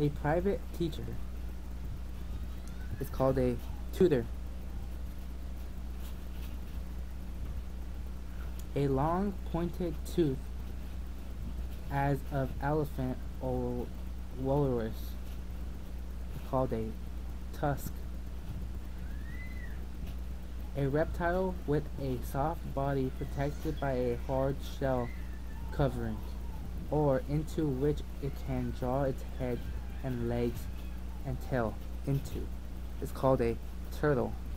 A private teacher is called a tutor. A long pointed tooth as of elephant or walrus is called a tusk. A reptile with a soft body protected by a hard shell covering, or into which it can draw its head and legs and tail into, is called a turtle.